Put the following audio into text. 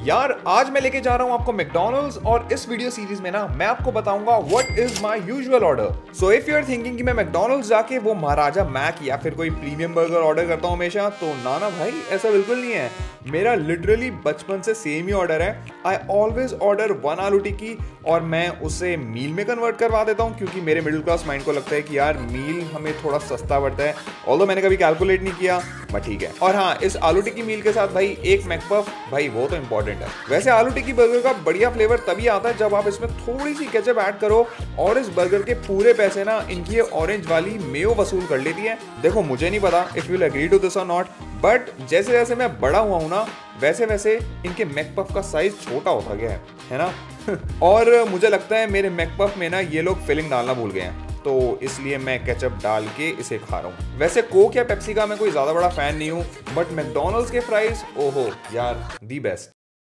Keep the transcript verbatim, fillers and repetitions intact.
यार आज मैं लेके जा रहा हूँ आपको मैकडॉनल्ड्स और इस वीडियो सीरीज में ना मैं आपको बताऊंगा what is my usual order. So if you are thinking कि मैं मैकडॉनल्ड्स जाके वो महाराजा मैक या फिर कोई प्रीमियम बर्गर ऑर्डर करता हूँ हमेशा, तो ना ना भाई ऐसा बिल्कुल नहीं है। मेरा लिटरली बचपन से सेम ही ऑर्डर है। आई ऑलवेज ऑर्डर वन आलू टिक्की और मैं उसे मील में कन्वर्ट करवा देता हूँ क्योंकि मेरे मिडिल क्लास माइंड को लगता है कि यार मील हमें थोड़ा सस्ता पड़ता है। ऑल्दो मैंने कभी कैलकुलेट नहीं किया बट ठीक है। और हाँ, इस आलू टिक्की मील के साथ भाई एक मैकपफ, भाई वो तो इंपॉर्टेंट है। वैसे आलू टिक्की बर्गर का बढ़िया फ्लेवर तभी आता है जब आप इसमें थोड़ी सी केचप ऐड करो और इस बर्गर के पूरे पैसे ना इनकी ये ऑरेंज वाली मेयो वसूल कर लेती है। देखो मुझे नहीं पता if you will agree to this और नॉट, बट जैसे जैसे मैं बड़ा हुआ हूं ना वैसे वैसे इनके मैकपफ का साइज छोटा होता गया है है ना और मुझे लगता है मेरे मैकपफ में ना ये लोग फिलिंग डालना भूल गए हैं, तो इसलिए मैं केचप डाल के इसे खा रहा हूँ। वैसे कोक या पेप्सी का मैं कोई ज्यादा बड़ा फैन नहीं हूँ, बट मैकडॉनल्ड्स के फ्राइज ओहो यार दी बेस्ट।